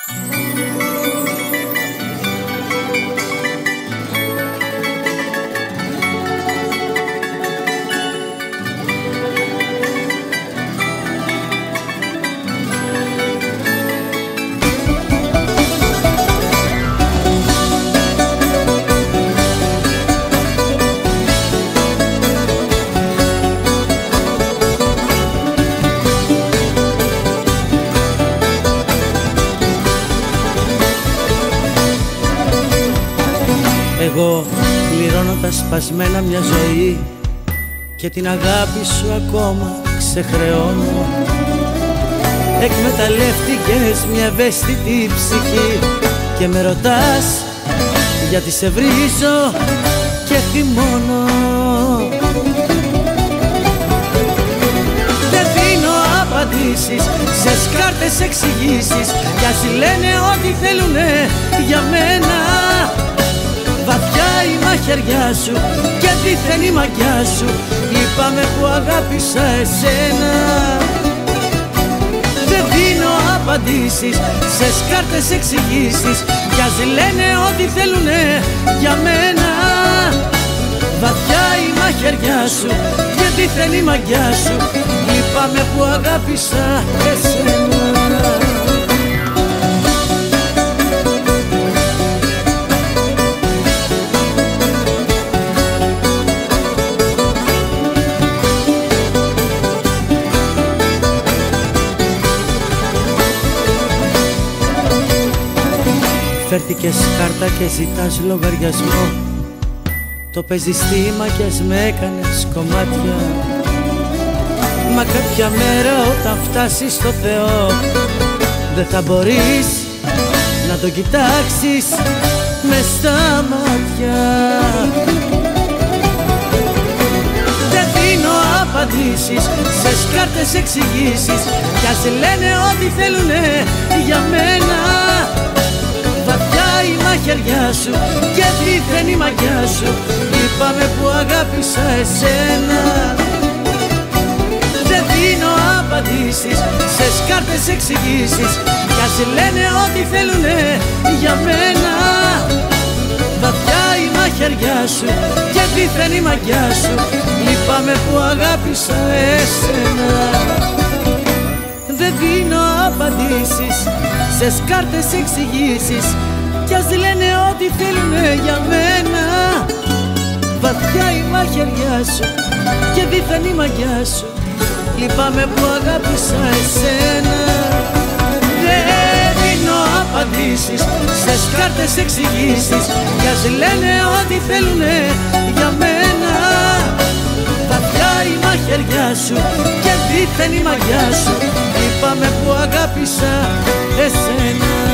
Εγώ πληρώνω τα σπασμένα μια ζωή και την αγάπη σου ακόμα ξεχρεώνω. Εκμεταλλεύτηκες μια ευαίσθητη ψυχή και με ρωτάς γιατί σε βρίζω και θυμώνω. Δεν δίνω απαντήσεις σε σκάρτες εξηγήσεις κι ας λένε ό,τι θέλουνε για μένα. Βαθιά η μαχαιριά σου και δίθεν η μαγιά σου, λυπάμαι που αγάπησα εσένα. Δεν δίνω απαντήσεις σε σκάρτες εξηγήσεις κι ας λένε ό,τι θέλουνε για μένα. Βαθιά η μαχαιριά σου και δίθεν η μαγιά σου, λυπάμαι που αγάπησα εσένα. Φέρθηκες κάρτα και ζητάς λογαριασμό. Το παίζεις θύμα κι ας με έκανες κομμάτια. Μα κάποια μέρα όταν φτάσεις στο Θεό δεν θα μπορείς να το κοιτάξεις μες στα μάτια. Δεν δίνω απαντήσεις σε σκάρτες εξηγήσεις κι ας λένε ό,τι θέλουνε για μένα. Βαθιά η μαχαιριά σου και δίθεν η μαγιά σου, λυπάμαι που αγάπησα εσένα. Δεν δίνω απαντήσεις σε σκάρτες εξηγήσεις κι ας λένε ό,τι θέλουνε για μένα. Βαθιά η μαχαιριά σου και δίθεν η μαγιά σου, λυπάμαι που αγάπησα εσένα. Δεν δίνω απαντήσεις σε σκάρτες εξηγήσεις κι ας λένε ό,τι θέλουνε για μένα. Βαθιά η μαχαιριά σου και δίθεν η μαγιά σου, λυπάμαι που αγάπησα εσένα. Δεν δίνω απαντήσεις σε σκάρτες εξηγήσεις κι ας λένε ό,τι θέλουνε για μένα. Βαθιά η μαχαιριά σου και δίθεν η μαγιά σου, λυπάμαι που αγάπησα εσένα.